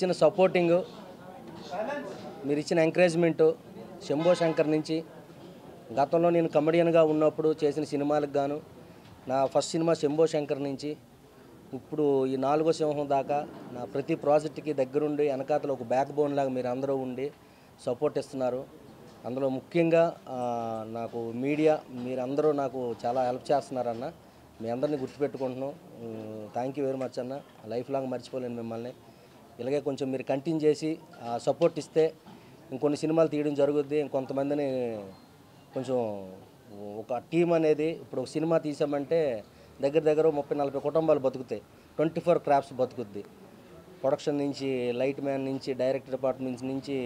ఇచ్చిన సపోర్టింగు, మీరు ఇచ్చిన ఎంకరేజ్మెంటు శంభో శంకర్ నుంచి గతంలో నేను కమెడియన్గా ఉన్నప్పుడు చేసిన సినిమాలకు గాను నా ఫస్ట్ సినిమా శంభో శంకర్ నుంచి ఇప్పుడు ఈ 4వ సింహం దాకా నా ప్రతి ప్రాజెక్ట్కి దగ్గరుండి వెనకాతలో ఒక బ్యాక్ బోన్ లాగా మీరు అందరూ ఉండి సపోర్ట్ ఇస్తున్నారు. అందులో ముఖ్యంగా నాకు మీడియా మీరందరూ నాకు చాలా హెల్ప్ చేస్తున్నారన్న. మీ అందరినీ గుర్తుపెట్టుకుంటున్నాం. థ్యాంక్ యూ వెరీ మచ్ అన్న. లైఫ్ లాంగ్ మర్చిపోలేను మిమ్మల్ని. ఇలాగే కొంచెం మీరు కంటిన్యూ చేసి సపోర్ట్ ఇస్తే ఇంకొన్ని సినిమాలు తీయడం జరుగుద్ది. ఇంకొంతమందిని కొంచెం ఒక టీం అనేది ఇప్పుడు ఒక సినిమా తీసామంటే దగ్గర 30-40 కుటుంబాలు బతుకుతాయి. 24 క్రాఫ్ట్స్ బతుకుద్ది. ప్రొడక్షన్ నుంచి, లైట్ మ్యాన్ నుంచి, డైరెక్టర్ డిపార్ట్మెంట్స్ నుంచి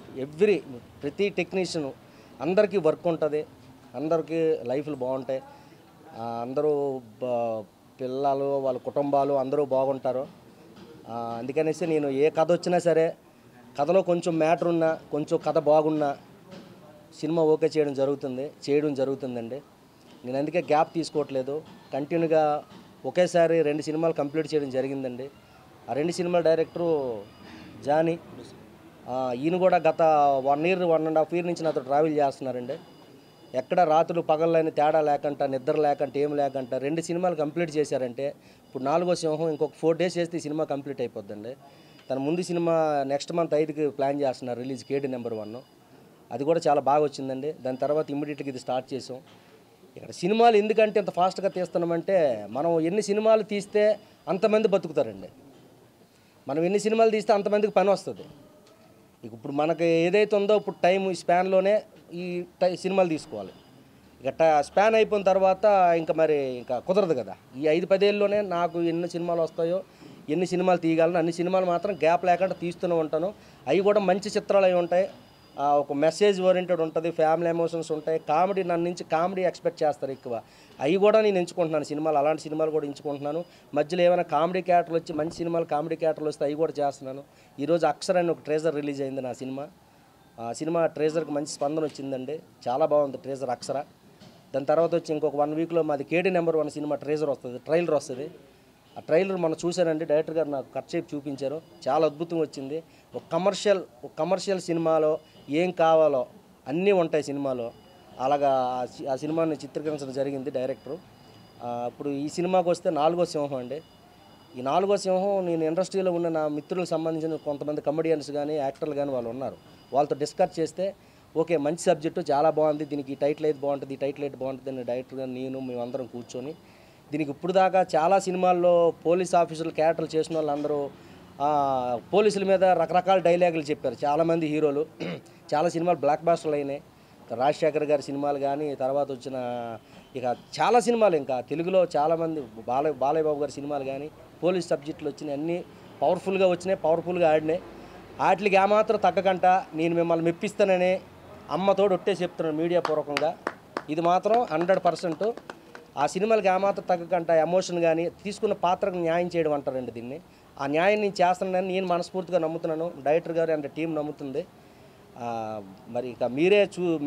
ప్రతి టెక్నీషియన్ అందరికీ వర్క్ ఉంటుంది. అందరికీ లైఫ్లు బాగుంటాయి. అందరూ పిల్లలు వాళ్ళ కుటుంబాలు అందరూ బాగుంటారు. అందుకనేసి నేను ఏ కథ వచ్చినా సరే కథలో కొంచెం మ్యాటర్ ఉన్నా కొంచెం కథ బాగున్నా సినిమా ఓకే చేయడం జరుగుతుందండి. నేను అందుకే గ్యాప్ తీసుకోవట్లేదు. కంటిన్యూగా ఒకేసారి 2 సినిమాలు కంప్లీట్ చేయడం జరిగిందండి. ఆ 2 సినిమాల డైరెక్టరు జానీ, ఈయన కూడా గత 1 year 1.5 year నుంచి నాతో ట్రావెల్ చేస్తున్నారండి. ఎక్కడ రాత్రులు పగళ్ళని తేడా లేకుండా, నిద్ర లేకుండా, ఏం లేకుండా 2 సినిమాలు కంప్లీట్ చేశారంటే ఇప్పుడు 4వ సింహం ఇంకొక 4 days చేస్తే ఈ సినిమా కంప్లీట్ అయిపోద్దండి. తన ముందు సినిమా నెక్స్ట్ మంత్ 5కి ప్లాన్ చేస్తున్నారు రిలీజ్, కేడీ నెంబర్ 1. అది కూడా చాలా బాగా వచ్చిందండి. దాని తర్వాత ఇమ్మీడియట్గా ఇది స్టార్ట్ చేసాం. ఇక్కడ సినిమాలు ఎందుకంటే ఇంత ఫాస్ట్గా తీస్తున్నామంటే మనం ఎన్ని సినిమాలు తీస్తే అంతమంది బతుకుతారండి. మనం ఎన్ని సినిమాలు తీస్తే అంతమందికి పని వస్తుంది. ఇప్పుడు మనకి ఏదైతే ఉందో ఇప్పుడు టైం ఈ స్పాన్లోనే ఈ సినిమాలు తీసుకోవాలి. ఇక స్పాన్ అయిపోయిన తర్వాత ఇంకా కుదరదు కదా. ఈ 5-10 ఏళ్ళలోనే నాకు ఎన్ని సినిమాలు వస్తాయో, ఎన్ని సినిమాలు తీయగలను అన్ని సినిమాలు మాత్రం గ్యాప్ లేకుండా తీస్తూనే ఉంటాను. అవి కూడా మంచి చిత్రాలు అవి ఉంటాయి. ఒక మెసేజ్ ఓరియంటెడ్ ఉంటుంది, ఫ్యామిలీ ఎమోషన్స్ ఉంటాయి, కామెడీ నన్ను నుంచి కామెడీ ఎక్స్పెక్ట్ చేస్తారు ఎక్కువ. అవి కూడా నేను ఎంచుకుంటున్నాను సినిమాలు, అలాంటి సినిమాలు కూడా ఎంచుకుంటున్నాను. మధ్యలో ఏమైనా కామెడీ క్యారెక్టర్లు వచ్చి మంచి సినిమాలు కామెడీ క్యారెక్టర్లు వస్తే అవి కూడా చేస్తున్నాను. ఈరోజు అక్షర్ అని ఒక ట్రేజర్ రిలీజ్ అయింది నా సినిమా. ఆ సినిమా ట్రేజర్కి మంచి స్పందన వచ్చిందండి. చాలా బాగుంది ట్రేజర్ అక్షర. దాని తర్వాత వచ్చి ఇంకొక 1 weekలో మాది కేడీ నెంబర్ 1 సినిమా ట్రేజర్ వస్తుంది, ట్రైలర్ వస్తుంది. ఆ ట్రైలర్ మనం చూశానండి, డైరెక్టర్ గారు నాకు కట్ చేసి చూపించారు. చాలా అద్భుతంగా వచ్చింది. ఒక కమర్షియల్ సినిమాలో ఏం కావాలో అన్నీ ఉంటాయి సినిమాలో. అలాగా ఆ సినిమాని చిత్రీకరించడం జరిగింది డైరెక్టరు. ఇప్పుడు ఈ సినిమాకి వస్తే 4వ సింహం అండి. ఈ 4వ సింహం నేను ఇండస్ట్రీలో ఉన్న నా మిత్రులకు సంబంధించిన కొంతమంది కమెడియన్స్ కానీ యాక్టర్లు కానీ వాళ్ళు ఉన్నారు. వాళ్ళతో డిస్కస్ చేస్తే ఓకే మంచి సబ్జెక్టు చాలా బాగుంది, దీనికి ఈ టైటిల్ అయితే బాగుంటుంది, ఈ టైటిల్ అయితే బాగుంటుంది అని డైరెక్టర్ గారు మేమందరం కూర్చొని దీనికి ఇప్పుడు దాకా చాలా సినిమాల్లో పోలీస్ ఆఫీసర్లు క్యారెక్టర్లు చేసిన వాళ్ళందరూ పోలీసుల మీద రకరకాల డైలాగులు చెప్పారు చాలామంది హీరోలు. చాలా సినిమాలు బ్లాక్ బాస్టర్లు అయినాయి. రాజశేఖర్ గారి సినిమాలు కానీ, తర్వాత వచ్చిన ఇక చాలా సినిమాలు ఇంకా తెలుగులో చాలామంది బాలయ్య బాబు గారి సినిమాలు కానీ పోలీస్ సబ్జెక్టులు వచ్చినాయి. అన్నీ పవర్ఫుల్గా వచ్చినాయి, పవర్ఫుల్గా ఆడినాయి. వాటికి ఏమాత్రం తగ్గకుండా నేను మిమ్మల్ని మెప్పిస్తానని అమ్మతోడు ఒట్టే చెప్తున్నాను మీడియా పూర్వకంగా. ఇది మాత్రం 100%. ఆ సినిమాలకి ఏమాత్రం తగ్గకుండా ఎమోషన్ కానీ తీసుకున్న పాత్రకు న్యాయం చేయడం అంటారండి దీన్ని. ఆ న్యాయం నేను చేస్తున్నానని నేను మనస్ఫూర్తిగా నమ్ముతున్నాను. డైరెక్టర్ గారు అండ్ టీం నమ్ముతుంది. మరి ఇక మీరే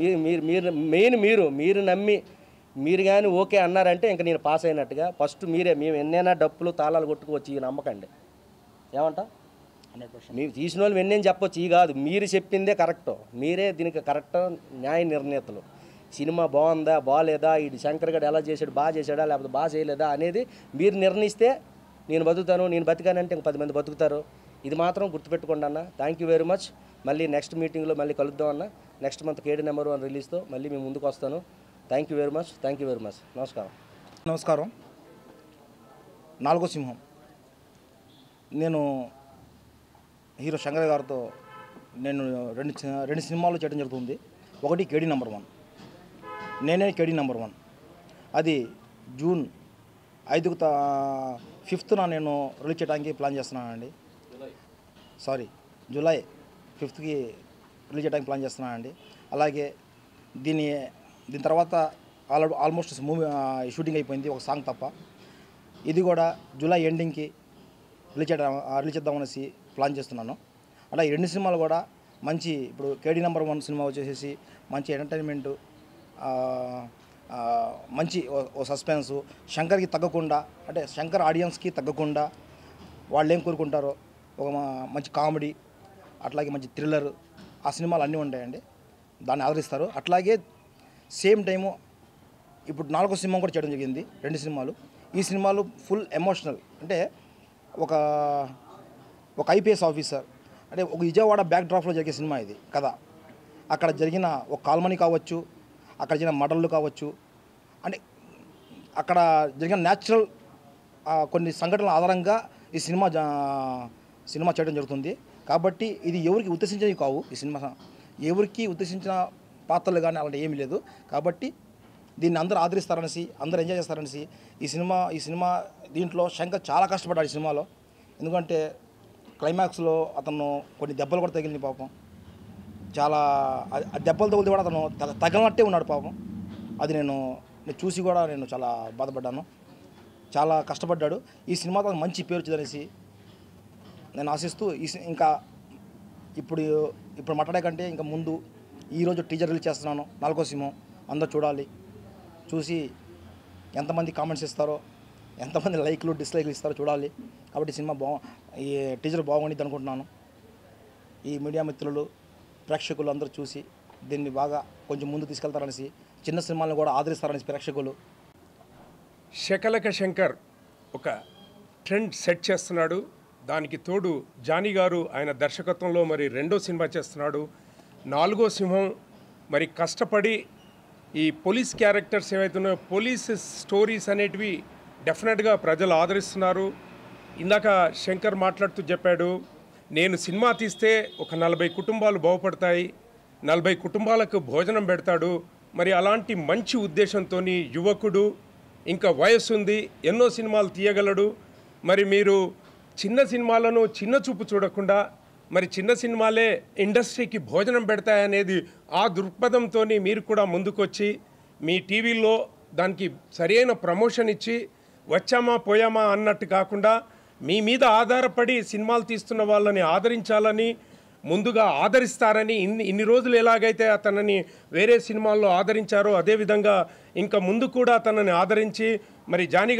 మీరు నమ్మి మీరు కానీ ఓకే అన్నారంటే ఇంక నేను పాస్ అయినట్టుగా. ఫస్ట్ మీరే, మేము ఎన్నైనా డప్పులు తాళాలు కొట్టుకోవచ్చు, ఈ నమ్మకండి. ఏమంటా 100% మీరు తీసిన వాళ్ళు ఎన్నేం చెప్పొచ్చు, ఈ కాదు మీరు చెప్పిందే కరెక్ట్. మీరే దీనికి కరెక్ట్ న్యాయ నిర్ణేతలు. సినిమా బాగుందా బాగాలేదా, ఇది శంకర్ గడు ఎలా చేశాడు, బాగా చేశాడా లేకపోతే బాగా చేయలేదా అనేది మీరు నిర్ణయిస్తే నేను బతుకుతాను. నేను బతికానంటే ఇంక 10 మంది బతుకుతారు. ఇది మాత్రం గుర్తుపెట్టుకోండి అన్న. Thank you very much. మళ్ళీ నెక్స్ట్ మీటింగ్లో మళ్ళీ కలుద్దాం అన్న. నెక్స్ట్ మంత్ కేడీ నెంబర్ 1 రిలీజ్తో మళ్ళీ మేము ముందుకు వస్తాను. Thank you very much. నమస్కారం. 4వ సింహం నేను హీరో శంకర్ గారితో నేను రెండు సినిమాలు చేయడం జరుగుతుంది. ఒకటి కేడీ నెంబర్ 1, నేనే కేడీ నెంబర్ 1. అది జూన్ 5th నేను రిలీజ్ చేయడానికి ప్లాన్ చేస్తున్నానండి. జూలై 5th రిలీజ్ చేయడానికి ప్లాన్ చేస్తున్నానండి. అలాగే దీని తర్వాత ఆల్మోస్ట్ మూవీ షూటింగ్ అయిపోయింది, ఒక సాంగ్ తప్ప. ఇది కూడా జూలై ఎండింగ్కి రిలీజ్ చేద్దామనేసి ప్లాన్ చేస్తున్నాను. అలా ఈ 2 సినిమాలు కూడా మంచి, ఇప్పుడు కేడీ నెంబర్ 1 సినిమా వచ్చేసి మంచి ఎంటర్టైన్మెంటు, మంచి ఓ సస్పెన్సు, శంకర్కి తగ్గకుండా, అంటే శంకర్ ఆడియన్స్కి తగ్గకుండా వాళ్ళు ఏం కోరుకుంటారో ఒక మంచి కామెడీ, అట్లాగే మంచి థ్రిల్లర్, ఆ సినిమాలు అన్నీ ఉంటాయండి. దాన్ని ఆదరిస్తారు. అట్లాగే సేమ్ టైము ఇప్పుడు 4వ సినిమా కూడా చేయడం జరిగింది. 2 సినిమాలు. ఈ సినిమాలు ఫుల్ ఎమోషనల్. అంటే ఒక ఐపీఎస్ ఆఫీసర్, అంటే ఒక విజయవాడ బ్యాక్డ్రాప్లో జరిగే సినిమా ఇది కథ. అక్కడ జరిగిన ఒక కాల్మనీ కావచ్చు, అక్కడ జరిగిన మర్డర్లు కావచ్చు, అంటే అక్కడ జరిగిన న్యాచురల్ కొన్ని సంఘటనల ఆధారంగా ఈ సినిమా చేయడం జరుగుతుంది. కాబట్టి ఇది ఎవరికి ఉద్దేశించినవి కావు. ఈ సినిమా ఎవరికి ఉద్దేశించిన పాత్రలు కానీ అలాంటి ఏమీ లేదు. కాబట్టి దీన్ని అందరూ ఆదరిస్తారనేసి, అందరూ ఎంజాయ్ చేస్తారనేసి ఈ సినిమా దీంట్లో శంకర్ చాలా కష్టపడ్డాడు ఈ సినిమాలో. ఎందుకంటే క్లైమాక్స్లో అతను కొన్ని దెబ్బలు కూడా తగిలింది పాపం. చాలా ఆ దెబ్బలు తగిలితే కూడా అతను తగలనట్టే ఉన్నాడు పాపం. అది నేను చూసి కూడా నేను చాలా బాధపడ్డాను. చాలా కష్టపడ్డాడు. ఈ సినిమాతో మంచి పేరు వచ్చిందనేసి నేను ఆశిస్తూ ఇంకా ఇప్పుడు మాట్లాడే కంటే ఇంకా ముందు ఈరోజు టీజర్ రిలీజ్ చేస్తున్నాను. 4వ సినిమా అందరూ చూడాలి. చూసి ఎంతమంది కామెంట్స్ ఇస్తారో, ఎంతమంది లైక్లు డిస్లైక్లు ఇస్తారో చూడాలి. కాబట్టి ఈ టీజర్ బాగుండిద్ది అనుకుంటున్నాను. ఈ మీడియా మిత్రులు, ప్రేక్షకులు అందరూ చూసి దీన్ని బాగా కొంచెం ముందు తీసుకెళ్తారనేసి, చిన్న సినిమాలను కూడా ఆదరిస్తారనేసి ప్రేక్షకులు. శకలక శంకర్ ఒక ట్రెండ్ సెట్ చేస్తున్నాడు. దానికి తోడు జానీ గారు ఆయన దర్శకత్వంలో మరి 2వ సినిమా చేస్తున్నాడు. 4వ సింహం మరి కష్టపడి ఈ పోలీస్ క్యారెక్టర్స్ ఏవైతున్నాయో, పోలీస్ స్టోరీస్ అనేటివి డెఫినెట్గా ప్రజలు ఆదరిస్తున్నారు. ఇందాక శంకర్ మాట్లాడుతూ చెప్పాడు, నేను సినిమా తీస్తే ఒక 40 కుటుంబాలు బాగుపడతాయి, 40 కుటుంబాలకు భోజనం పెడతాడు. మరి అలాంటి మంచి ఉద్దేశంతో యువకుడు, ఇంకా వయస్సు ఉంది, ఎన్నో సినిమాలు తీయగలడు. మరి మీరు చిన్న సినిమాలను చిన్న చూపు చూడకుండా మరి చిన్న సినిమాలే ఇండస్ట్రీకి భోజనం పెడతాయనేది ఆ దృక్పథంతో మీరు కూడా ముందుకొచ్చి మీ టీవీలో దానికి సరైన ప్రమోషన్ ఇచ్చి వచ్చామా పోయామా అన్నట్టు కాకుండా మీ మీద ఆధారపడి సినిమాలు తీస్తున్న వాళ్ళని ఆదరించాలని, ముందుగా ఆదరిస్తారని, ఇన్ని రోజులు ఎలాగైతే అతనిని వేరే సినిమాల్లో ఆదరించారో అదేవిధంగా ఇంకా ముందు కూడా అతనిని ఆదరించి మరి జానీ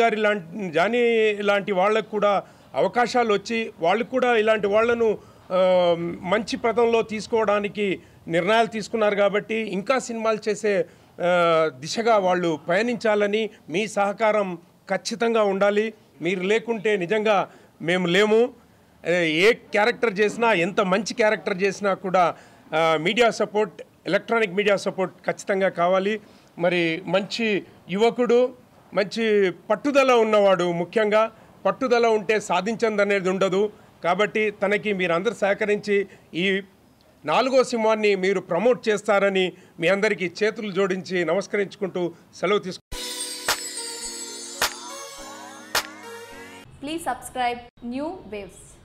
లాంటి వాళ్ళకు కూడా అవకాశాలు వచ్చి వాళ్ళు కూడా ఇలాంటి వాళ్ళను మంచి పదంలో తీసుకోవడానికి నిర్ణయాలు తీసుకున్నారు. కాబట్టి ఇంకా సినిమాలు చేసే దిశగా వాళ్ళు పయనించాలని మీ సహకారం ఖచ్చితంగా ఉండాలి. మీరు లేకుంటే నిజంగా మేము లేము. ఏ క్యారెక్టర్ చేసినా, ఎంత మంచి క్యారెక్టర్ చేసినా కూడా media support, electronic media support ఖచ్చితంగా కావాలి. మరి మంచి యువకుడు, మంచి పట్టుదల ఉన్నవాడు, ముఖ్యంగా పట్టుదల ఉంటే సాధించందనేది ఉండదు. కాబట్టి తనకి మీరందరూ సహకరించి ఈ 4వ సింహాన్ని మీరు ప్రమోట్ చేస్తారని మీ అందరికీ చేతులు జోడించి నమస్కరించుకుంటూ సెలవు తీసుకు. Please subscribe New Waves.